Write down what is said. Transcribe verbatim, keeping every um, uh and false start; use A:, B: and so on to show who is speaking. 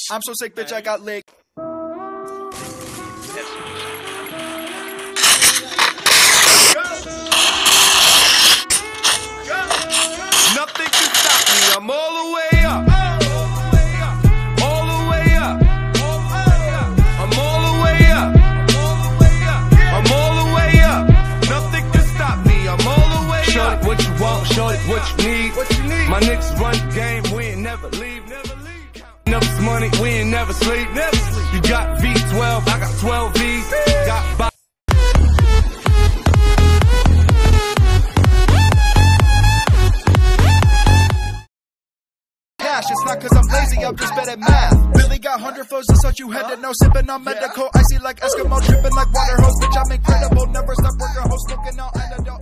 A: I'm so sick, bitch, I got leg.
B: Nothing can stop me, I'm all the way up. All the way up. I'm all the way up. I'm all the way up. Nothing can stop me, I'm all the way up. Shorty, what you want, shorty, what you need. What you need? My niggas run the game, we ain't never leave, never leave. Counting up this money, we ain't never sleep, never sleep. You got V twelve, I got twelve V's. Got by
A: It's not cause I'm lazy, I'm just bad at math. Billy got hundred flows, just thought you had to know. Sipping on medical, icy like Eskimo, dripping like water hose. Bitch, I'm incredible, never stop working, hoes smoking out antidote.